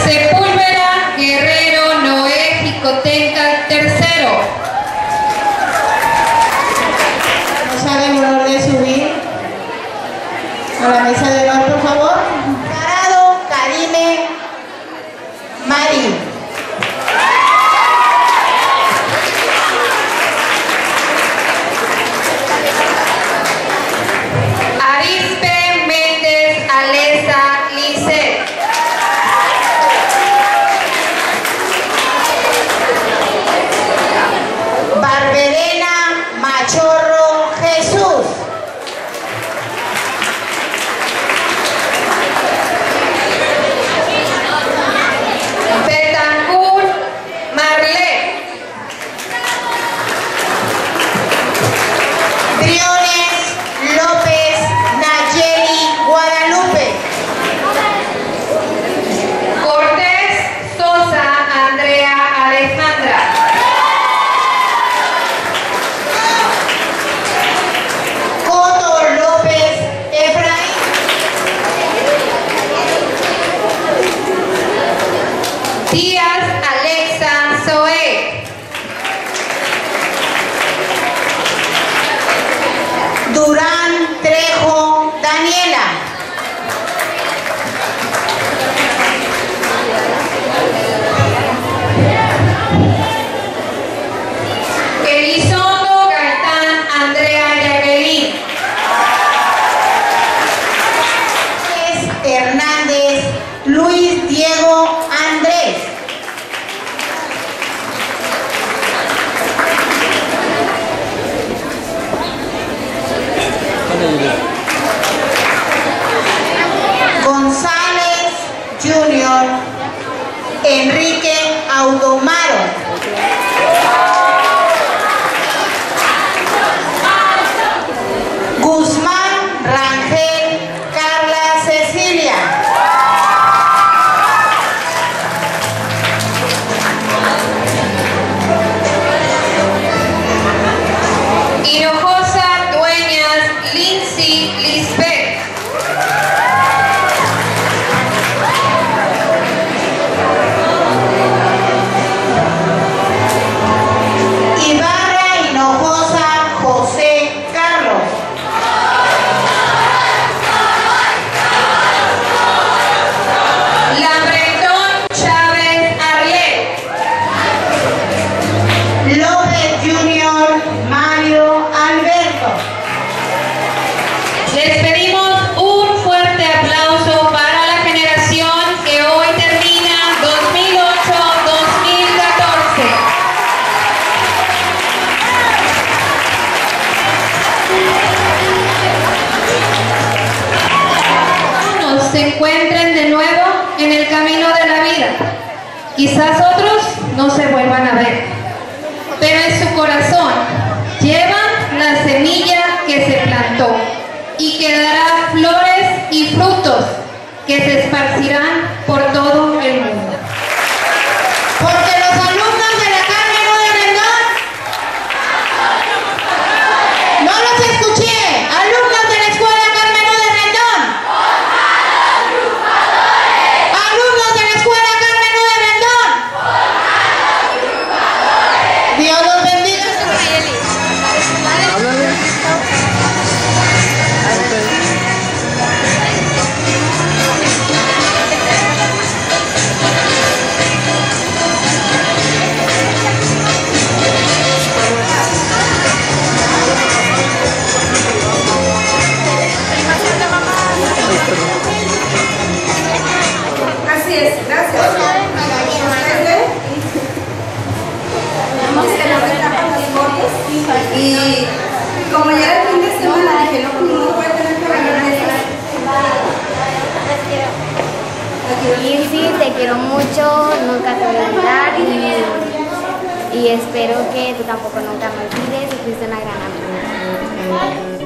Sepúlveda Guerrero Noé Jicotenca III. Nos haga el honor de subir a la mesa de honor, por favor. Carado Karime Mari. Arispe Méndez Alesa Lisset. Barberena Machorro Jesús. Betancourt Marlet. Briones López Nayeli Guadalupe. Cortés Sosa Andrea Alejandra. Coto López Efraín. Díaz Alexa Zoe. Durán Trejo Daniela. Elizondo Gaitán Andrea Jacqueline. Hernández Luis Diego Andrés. González Junior Enrique Audomaro. Guzmán Rangel Carla Cecilia. Hinojosa Dueñas Lindsay Lisbeth. Ibarra Hinojosa José Carlos. Lambretón Chávez Arlet. López Junior Mario Alberto. Les pedimos un fuerte aplauso para la generación que hoy termina 2008-2014. Se encuentren de nuevo en el camino de la vida. Quizás otros no se vuelvan a ver, pero en su corazón llevan la semilla que se plantó y que dará flores y frutos que se esparcirán por todo el mundo. Porque los alumnos de la Carmen U de Rendón, no los escuché, alumnos de la escuela Carmen U de Rendón, alumnos de la escuela Carmen U de Rendón, Dios los bendiga. Así es, gracias. Vamos a la etapa de las fotos y como ya era el fin de semana dije, no voy a tener que ganar esas. Lindsay, te quiero mucho, nunca te voy a olvidar y espero que tú tampoco nunca me olvides y fuiste una gran amiga.